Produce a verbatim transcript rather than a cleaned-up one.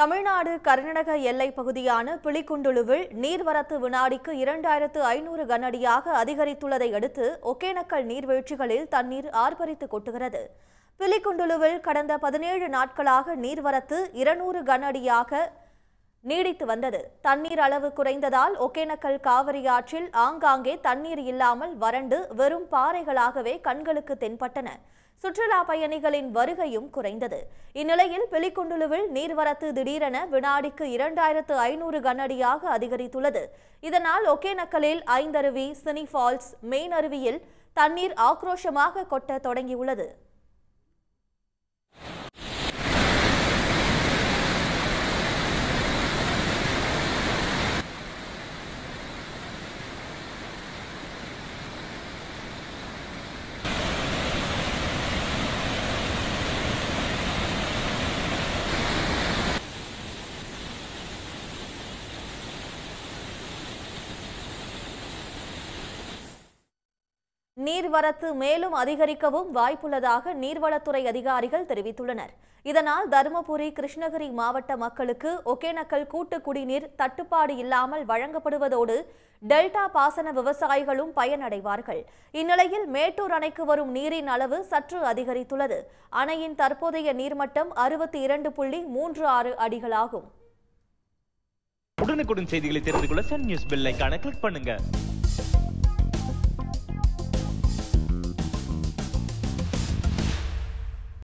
தமிழ்நாடு கர்நாடக எல்லைப் பகுதியான பிலிகுண்டுலுவில் நீர்வரத்து வினாடிக்கு இரண்டாயிரத்து ஐநூறு கனஅடியாக அதிகரித்துள்ளதை அடுத்து ஒகேனக்கல் நீர்வீழ்ச்சிகளில் தண்ணீர் ஆர்ப்பரித்து கொட்டுகிறது. பிலிகுண்டுலுவில் கடந்த பதினேழு நாட்களாக நீர்வரத்து இருநூறு கனஅடியாக நீடித்து வந்தது. தண்ணீர் அளவு குறைந்ததால் ஒகேனக்கல் காவிரி ஆற்றில் ஆங்காங்கே தண்ணீர் இல்லாமல் வறண்டு வெறும் பாறைகளாகவே கண்களுக்கு தென்பட்டன. சுற்றுலா பயணிகளின் வருகையும் குறைந்தது. இந்நிலையில் பிலிகுண்டுலுவில் நீர்வரத்து திடீரென வினாடிக்கு இரண்டாயிரத்து ஐநூறு கனஅடியாக அதிகரித்துள்ளது. இதனால் ஒகேனக்கலில் ஐந்தருவி, சினி ஃபால்ஸ், மெயின் அருவியில் தண்ணீர் ஆக்ரோஷமாக கொட்ட தொடங்கியுள்ளது. நீர்வரத்து மேலும் அதிகரிக்கவும் வாய்ப்புள்ளதாக நீர்வளத்துறை அதிகாரிகள் தெரிவித்துள்ளனர். இதனால் தருமபுரி, கிருஷ்ணகிரி மாவட்ட மக்களுக்கு ஒகேனக்கல் கூட்டு குடிநீர் தட்டுப்பாடு இல்லாமல் வழங்கப்படுவதோடு டெல்டா பாசன விவசாயிகளும் பயனடைவார்கள். இந்நிலையில் மேட்டூர் அணைக்கு வரும் நீரின் அளவு சற்று அதிகரித்துள்ளது. அணையின் தற்போதைய நீர்மட்டம் அறுபத்தி இரண்டு புள்ளி மூன்று ஆறு அடிகளாகும். உடனுக்குடன் செய்திகளை தெரிந்து கொள்ள சன் நியூஸ் பெல் ஐகானை கிளிக் பண்ணுங்க.